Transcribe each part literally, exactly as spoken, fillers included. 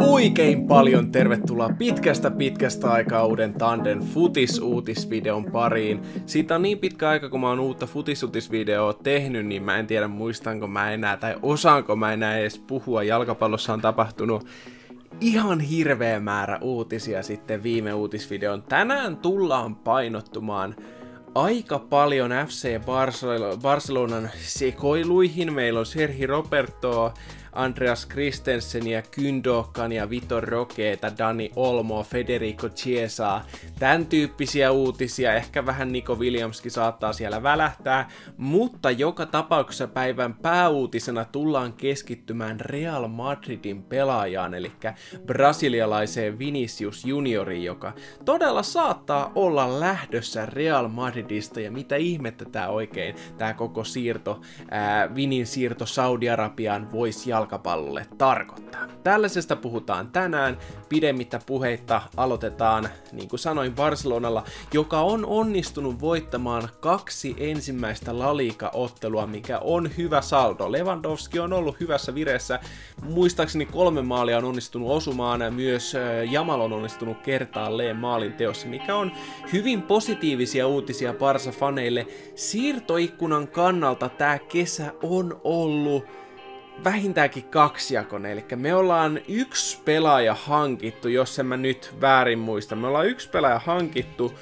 Oikein paljon tervetuloa pitkästä pitkästä aikaa uuden Tanden futisuutisvideon pariin. Siitä on niin pitkä aika, kun mä oon uutta futisuutisvideoa tehnyt, niin mä en tiedä muistanko mä enää tai osaanko mä enää edes puhua. Jalkapallossa on tapahtunut ihan hirveä määrä uutisia sitten viime uutisvideon. Tänään tullaan painottumaan aika paljon F C Barcelonan sekoiluihin. Meillä on Sergi Robertoa, Andreas Christensenia, Gündogania, Vitor Roqueta, Dani Olmoa, Federico Chiesaa, tämän tyyppisiä uutisia, ehkä vähän Nico Williamskin saattaa siellä välähtää, mutta joka tapauksessa päivän pääuutisena tullaan keskittymään Real Madridin pelaajaan, eli brasilialaiseen Vinicius Junioriin, joka todella saattaa olla lähdössä Real Madridista, ja mitä ihmettä tää oikein, tää koko siirto, ää, Vinin siirto Saudi-Arabiaan voisi jalkapallolle tarkoittaa. Tällaisesta puhutaan tänään. Pidemmittä puheitta aloitetaan, niin kuin sanoin, Barcelonalla, joka on onnistunut voittamaan kaksi ensimmäistä La Liga-ottelua, mikä on hyvä saldo. Lewandowski on ollut hyvässä vireessä. Muistaakseni kolme maalia on onnistunut osumaan. Myös Yamal on onnistunut kertaalleen maalin teossa, mikä on hyvin positiivisia uutisia Barca-faneille. Siirtoikkunan kannalta tämä kesä on ollut vähintäänkin kaksijakoinen, eli me ollaan yksi pelaaja hankittu, jos en mä nyt väärin muista. Me ollaan yksi pelaaja hankittu,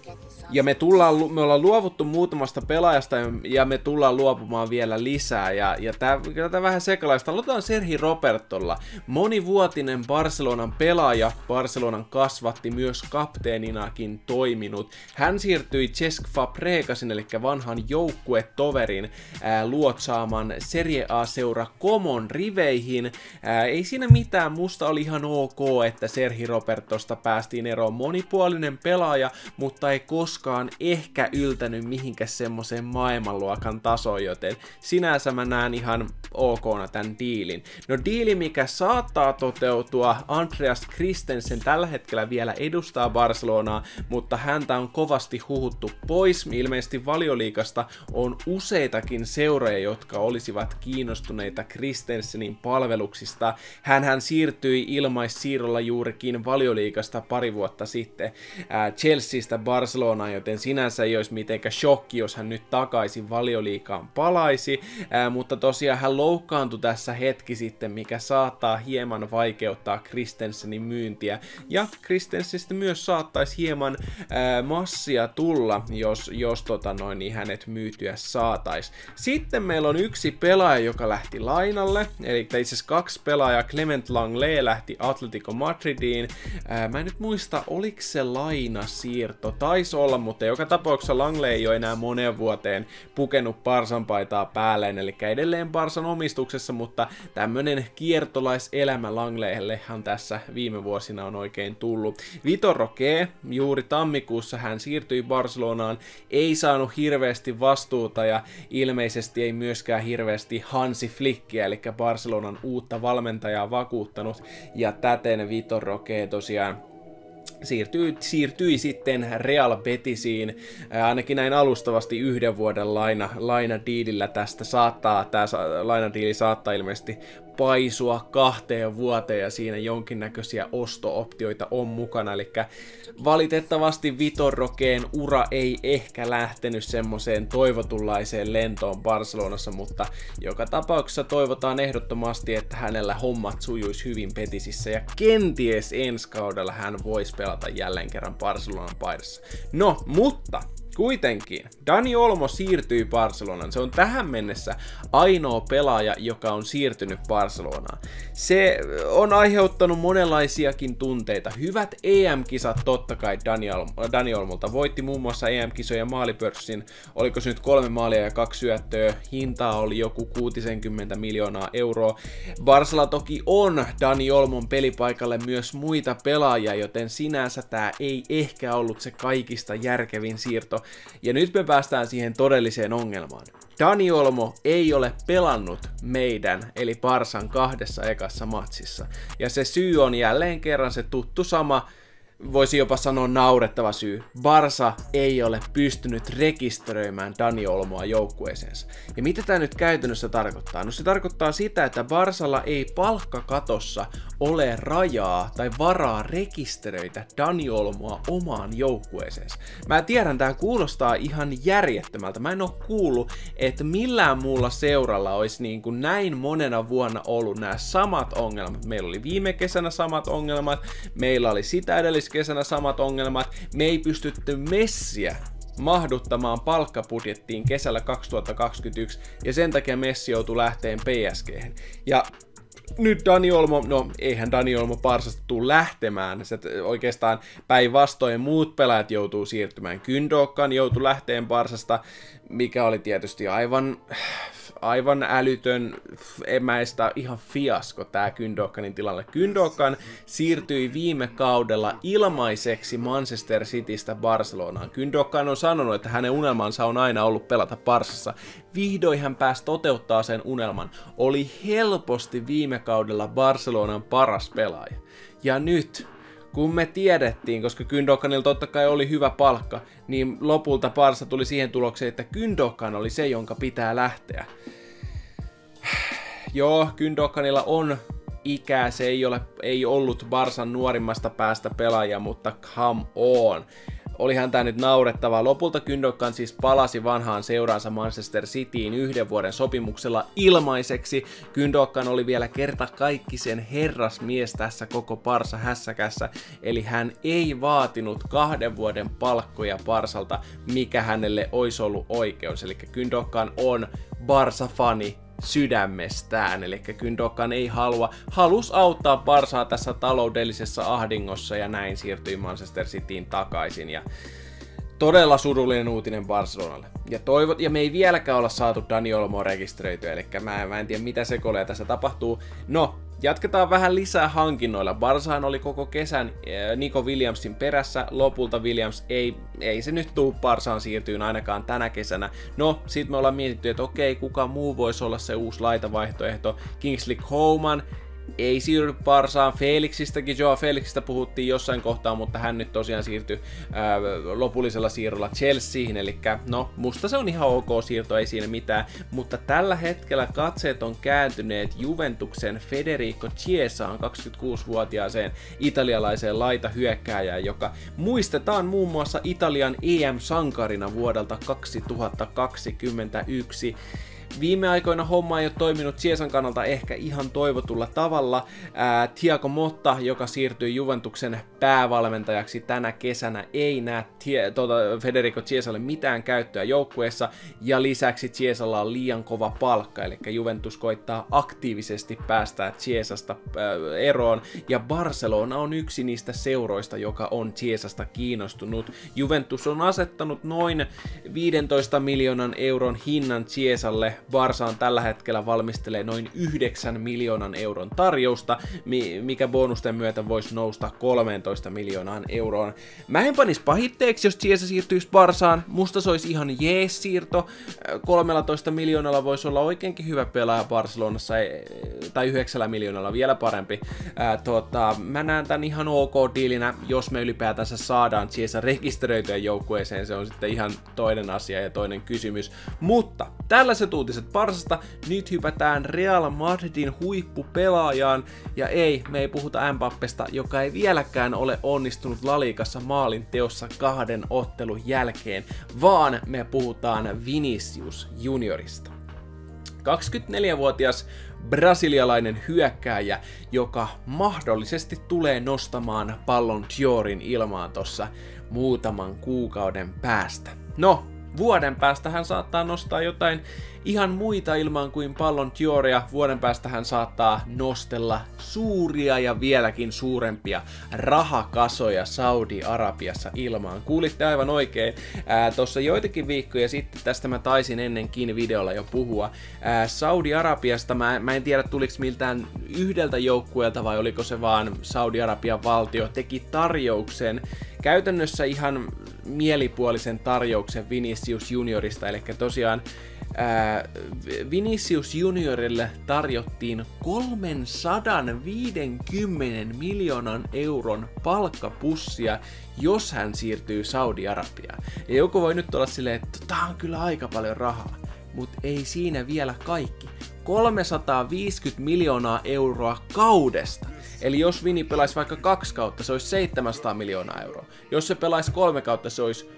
ja me, tullaan, me ollaan luovuttu muutamasta pelaajasta, ja me tullaan luopumaan vielä lisää, ja, ja tää, tää vähän sekalaista. Aloitetaan Sergi Robertolla. Monivuotinen Barcelonan pelaaja, Barcelonan kasvatti, myös kapteeninakin toiminut. Hän siirtyi Cesc Fabregasin, eli vanhan joukkuetoverin ää, luotsaaman Serie A-seura Comon riveihin. Ää, ei siinä mitään, musta oli ihan ok, että Sergi Robertosta päästiin eroon. Monipuolinen pelaaja, mutta ei koskaan ehkä yltänyt mihinkäs semmoiseen maailmanluokan tasoon, joten sinänsä mä näen ihan okna tämän diilin. No diili, mikä saattaa toteutua, Andreas Christensen tällä hetkellä vielä edustaa Barcelonaa, mutta häntä on kovasti huhuttu pois. Ilmeisesti Valioliigasta on useitakin seuroja, jotka olisivat kiinnostuneita Christensenin palveluksista. Hänhän siirtyi ilmaissiirrolla juurikin Valioliigasta pari vuotta sitten ää, Chelseastä Barcelonaan, joten sinänsä ei olisi mitenkään shokki, jos hän nyt takaisin Valioliigaan palaisi, ää, mutta tosiaan hän loukkaantui tässä hetki sitten, mikä saattaa hieman vaikeuttaa Christensenin myyntiä, ja Christensenistä myös saattaisi hieman ää, massia tulla, jos, jos tota noin, niin hänet myytyä saataisiin. Sitten meillä on yksi pelaaja, joka lähti lainalle, eli itse asiassa kaksi pelaajaa. Clement Lenglet lähti Atletico Madridiin. Ää, mä en nyt muista, oliko se lainasiirto, taisi olla, mutta joka tapauksessa Lenglet ei ole enää moneen vuoteen pukenut Barsan paitaa päälleen, eli edelleen Barsan omistuksessa, mutta tämmönen kiertolaiselämä Lengletillehan tässä viime vuosina on oikein tullut. Vitor Roque, juuri tammikuussa hän siirtyi Barcelonaan, ei saanut hirveästi vastuuta ja ilmeisesti ei myöskään hirveästi Hansi Flickia, eli Barcelonan uutta valmentajaa vakuuttanut, ja täten Vitor Roque tosiaan Siirtyi, siirtyi sitten Real Betisiin, ää, ainakin näin alustavasti yhden vuoden laina, lainadiilillä tästä saattaa, tämä lainadiili saattaa ilmeisesti paisua kahteen vuoteen, ja siinä jonkinnäköisiä osto-optioita on mukana, eli valitettavasti Vitor Roqueen ura ei ehkä lähtenyt semmoiseen toivotunlaiseen lentoon Barcelonassa, mutta joka tapauksessa toivotaan ehdottomasti, että hänellä hommat sujuisi hyvin Betisissä, ja kenties ensi kaudella hän voisi pelata jälleen kerran Barcelonan paidassa. No, mutta kuitenkin Dani Olmo siirtyi Barcelonaan. Se on tähän mennessä ainoa pelaaja, joka on siirtynyt Barcelonaan. Se on aiheuttanut monenlaisiakin tunteita. Hyvät E M-kisat totta kai Dani, Olmo, Dani Olmolta. Voitti muun muassa E M-kisoja maalipörssin. Oliko se nyt kolme maalia ja kaksi syöttöä. Hintaa oli joku kuusikymmentä miljoonaa euroa. Barcella toki on Dani Olmon pelipaikalle myös muita pelaajia, joten sinänsä tämä ei ehkä ollut se kaikista järkevin siirto. Ja nyt me päästään siihen todelliseen ongelmaan. Dani Olmo ei ole pelannut meidän, eli Barsan kahdessa ekassa matsissa. Ja se syy on jälleen kerran se tuttu sama voisi jopa sanoa naurettava syy. Barsa ei ole pystynyt rekisteröimään Dani Olmoa joukkueeseensa. Ja mitä tämä nyt käytännössä tarkoittaa? No se tarkoittaa sitä, että Barsalla ei palkkakatossa ole rajaa tai varaa rekisteröitä Dani Olmoa omaan joukkueeseensa. Mä tiedän, tää kuulostaa ihan järjettömältä. Mä en oo kuullut, että millään muulla seuralla olisi niin kuin näin monena vuonna ollut nämä samat ongelmat. Meillä oli viime kesänä samat ongelmat, meillä oli sitä edelliskesänä samat ongelmat, me ei pystytty Messiä mahduttamaan palkkabudjettiin kesällä kaksituhattakaksikymmentäyksi, ja sen takia Messi joutui lähteen P S G:hen. Ja nyt Dani Olmo, no eihän Dani Olmo Barsasta tule lähtemään, se oikeastaan päinvastoin muut pelaajat joutuu siirtymään. Gündogan joutui lähteen Barsasta, mikä oli tietysti aivan, aivan älytön, en mä sitä ihan fiasko tää Gündoganin tilalle. Gündogan siirtyi viime kaudella ilmaiseksi Manchester Citystä Barcelonaan. Gündogan on sanonut, että hänen unelmansa on aina ollut pelata Barsassa. Vihdoin hän pääsi toteuttaa sen unelman. Oli helposti viime kaudella Barcelonan paras pelaaja. Ja nyt, kun me tiedettiin, koska Gündoganilla totta kai oli hyvä palkka, niin lopulta Barsa tuli siihen tulokseen, että Gündogan oli se, jonka pitää lähteä. Joo, Gündoganilla on ikää, se ei, ole, ei ollut Barsan nuorimmasta päästä pelaaja, mutta come on. Olihan tää nyt naurettavaa. Lopulta Gündogan siis palasi vanhaan seuraansa Manchester Cityin yhden vuoden sopimuksella ilmaiseksi. Gündogan oli vielä kerta kaikkisen herrasmies tässä koko Barsa hässäkässä, eli hän ei vaatinut kahden vuoden palkkoja Barsalta, mikä hänelle olisi ollut oikeus. Eli Gündogan on Barsa-fani sydämestään, eli Gündogan ei halua, halus auttaa Barsaa tässä taloudellisessa ahdingossa ja näin siirtyi Manchester Cityin takaisin. Ja todella surullinen uutinen Barcelonalle. Ja, toivot, ja me ei vieläkään olla saatu Dani Olmoa rekisteröityä, eli mä, mä en tiedä mitä sekoilee tässä tapahtuu. No, jatketaan vähän lisää hankinnoilla. Barsahan oli koko kesän Nico Williamsin perässä, lopulta Williams ei, ei se nyt tuu Barsaan siirtyyn ainakaan tänä kesänä. No, sit me ollaan mietitty, että okei, kuka muu voisi olla se uusi laitavaihtoehto. Kingsley Coman ei siirry Barsaan. Felixistäkin, Joao Felixistä puhuttiin jossain kohtaa, mutta hän nyt tosiaan siirtyi ää, lopullisella siirrolla Chelseahin, eli no, musta se on ihan ok siirto, ei siinä mitään, mutta tällä hetkellä katseet on kääntyneet Juventuksen Federico Chiesaan, kaksikymmentäkuusivuotiaaseen italialaiseen laitahyökkääjään, joka muistetaan muun muassa Italian E M-sankarina vuodelta kaksituhattakaksikymmentäyksi. Viime aikoina homma ei ole toiminut Chiesan kannalta ehkä ihan toivotulla tavalla. Ää, Thiago Motta, joka siirtyi Juventuksen päävalmentajaksi tänä kesänä, ei näe tie, tuota, Federico Chiesalle mitään käyttöä joukkueessa, ja lisäksi Chiesalla on liian kova palkka, eli Juventus koittaa aktiivisesti päästää Chiesasta ää, eroon, ja Barcelona on yksi niistä seuroista, joka on Chiesasta kiinnostunut. Juventus on asettanut noin viidentoista miljoonan euron hinnan Chiesalle. Barsaan tällä hetkellä valmistelee noin yhdeksän miljoonan euron tarjousta, mikä bonusten myötä voisi nousta kolmetoista miljoonaan euroon. Mä en panis pahitteeksi, jos Chiesa siirtyisi Barsaan. Musta se olisi ihan jees siirto. kolmetoista miljoonalla voisi olla oikeinkin hyvä pelaaja Barcelonassa, tai yhdeksällä miljoonalla vielä parempi. Ää, tota, mä näen tän ihan ok diilinä, jos me ylipäätänsä saadaan Chiesa rekisteröityä joukkueeseen. Se on sitten ihan toinen asia ja toinen kysymys. Mutta tällaiset uutiset Barsasta, nyt hypätään Real Madridin huippupelaajaan, ja ei, me ei puhuta Mbappesta, joka ei vieläkään ole onnistunut La Ligassa maalin teossa kahden ottelun jälkeen, vaan me puhutaan Vinicius Juniorista. kaksikymmentäneljävuotias brasilialainen hyökkääjä, joka mahdollisesti tulee nostamaan Ballon d'Orin ilmaan tossa muutaman kuukauden päästä. No, vuoden päästä hän saattaa nostaa jotain ihan muita ilmaan kuin Ballon d'Oria. Vuoden päästä hän saattaa nostella suuria ja vieläkin suurempia rahakasoja Saudi-Arabiassa ilmaan. Kuulitte aivan oikein. Tuossa joitakin viikkoja sitten, tästä mä taisin ennenkin videolla jo puhua, ää, Saudi-Arabiasta, mä, mä en tiedä tuliko miltään yhdeltä joukkueelta vai oliko se vaan Saudi-Arabian valtio, teki tarjouksen, käytännössä ihan mielipuolisen tarjouksen Vinicius Juniorista, eli tosiaan ää, Vinicius Juniorille tarjottiin kolmesataaviisikymmentä miljoonan euron palkkapussia, jos hän siirtyy Saudi-Arabiaan. Ja joku voi nyt olla silleen, että tää on kyllä aika paljon rahaa, mutta ei siinä vielä kaikki. kolmesataaviisikymmentä miljoonaa euroa kaudesta. Eli jos Vini pelaisi vaikka kaksi kautta, se olisi seitsemänsataa miljoonaa euroa. Jos se pelaisi kolme kautta, se olisi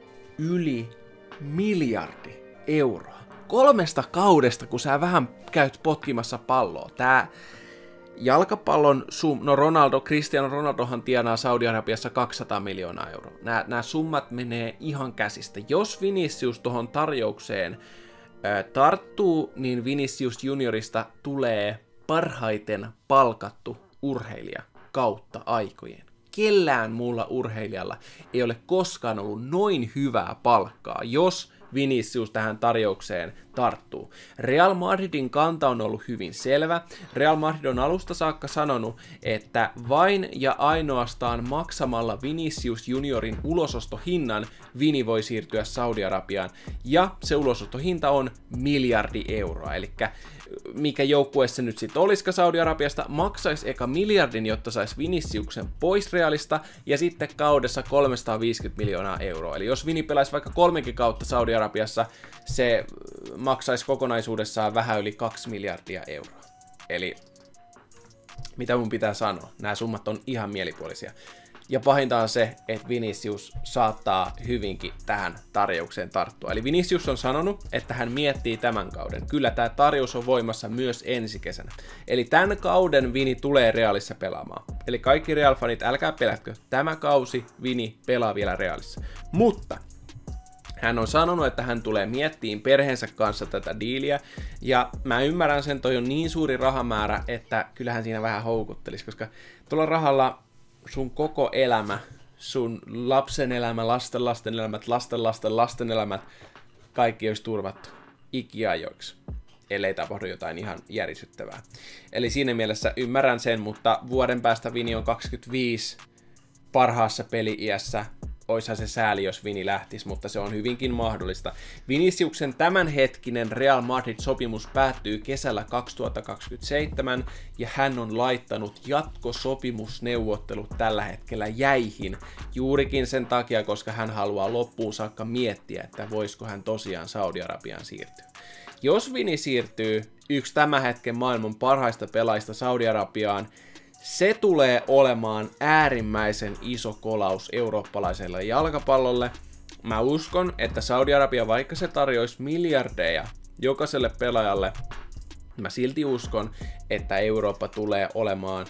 yli miljardi euroa. Kolmesta kaudesta, kun sä vähän käyt potkimassa palloa. Tää jalkapallon sum... No Ronaldo, Cristiano Ronaldohan tienaa Saudi-Arabiassa kaksisataa miljoonaa euroa. Nää, nää summat menee ihan käsistä. Jos Vinicius tohon tarjoukseen ää, tarttuu, niin Vinicius Juniorista tulee parhaiten palkattu urheilija kautta aikojen. Kellään muulla urheilijalla ei ole koskaan ollut noin hyvää palkkaa, jos Vinicius tähän tarjoukseen tarttuu. Real Madridin kanta on ollut hyvin selvä. Real Madrid on alusta saakka sanonut, että vain ja ainoastaan maksamalla Vinicius Juniorin ulosostohinnan Vini voi siirtyä Saudi-Arabiaan. Ja se ulosostohinta on miljardi euroa. Eli mikä joukkueessa nyt sitten olisikaan Saudi-Arabiasta, maksaisi eka miljardin, jotta saisi Viniciuksen pois Realista, ja sitten kaudessa kolmesataaviisikymmentä miljoonaa euroa. Eli jos Vini pelaisi vaikka kolmekin kautta Saudi-Arabiassa, se maksaisi kokonaisuudessaan vähän yli kaksi miljardia euroa. Eli mitä mun pitää sanoa? Nämä summat on ihan mielipuolisia. Ja pahinta on se, että Vinicius saattaa hyvinkin tähän tarjoukseen tarttua. Eli Vinicius on sanonut, että hän miettii tämän kauden. Kyllä tämä tarjous on voimassa myös ensi kesänä. Eli tämän kauden Vini tulee Realissa pelaamaan. Eli kaikki Real-fanit, älkää pelätkö, tämä kausi Vini pelaa vielä Realissa. Mutta hän on sanonut, että hän tulee miettiin perheensä kanssa tätä diiliä, ja mä ymmärrän sen, toi on niin suuri rahamäärä, että kyllähän siinä vähän houkuttelisi, koska tuolla rahalla sun koko elämä, sun lapsen elämä, lasten lasten elämät, lasten lasten lasten elämät, kaikki olisi turvattu ikiajoiksi, ellei tapahdu jotain ihan järisyttävää. Eli siinä mielessä ymmärrän sen, mutta vuoden päästä Vini on kaksikymmentäviisi parhaassa peli-iässä. Oishan se sääli, jos Vini lähtisi, mutta se on hyvinkin mahdollista. Viniciuksen tämänhetkinen Real Madrid-sopimus päättyy kesällä kaksituhattakaksikymmentäseitsemän, ja hän on laittanut jatkosopimusneuvottelut tällä hetkellä jäihin, juurikin sen takia, koska hän haluaa loppuun saakka miettiä, että voisiko hän tosiaan Saudi-Arabiaan siirtyä. Jos Vini siirtyy yksi tämän hetken maailman parhaista pelaajista Saudi-Arabiaan, se tulee olemaan äärimmäisen iso kolaus eurooppalaiselle jalkapallolle. Mä uskon, että Saudi-Arabia, vaikka se tarjoisi miljardeja jokaiselle pelaajalle, mä silti uskon, että Eurooppa tulee olemaan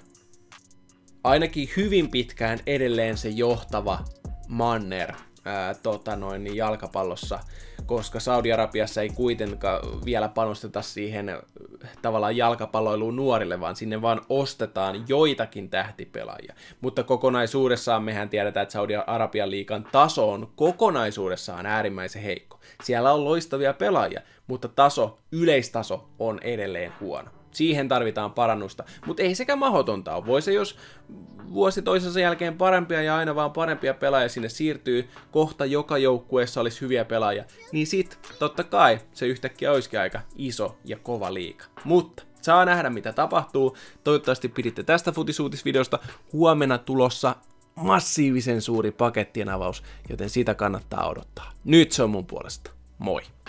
ainakin hyvin pitkään edelleen se johtava manner ää, tota noin, niin jalkapallossa, koska Saudi-Arabiassa ei kuitenkaan vielä panosteta siihen tavallaan jalkapalloiluun nuorille, vaan sinne vaan ostetaan joitakin tähtipelaajia. Mutta kokonaisuudessaan mehän tiedetään, että Saudi-Arabian liigan taso on kokonaisuudessaan äärimmäisen heikko. Siellä on loistavia pelaajia, mutta taso, yleistaso on edelleen huono. Siihen tarvitaan parannusta, mutta ei sekä mahdotonta ole. Voi se, jos vuosi toisensa jälkeen parempia ja aina vaan parempia pelaajia sinne siirtyy, kohta joka joukkueessa olisi hyviä pelaajia, niin sit totta kai se yhtäkkiä olisikin aika iso ja kova liiga. Mutta saa nähdä mitä tapahtuu. Toivottavasti piditte tästä futisuutisvideosta. Huomenna tulossa massiivisen suuri pakettien avaus, joten sitä kannattaa odottaa. Nyt se on mun puolesta. Moi!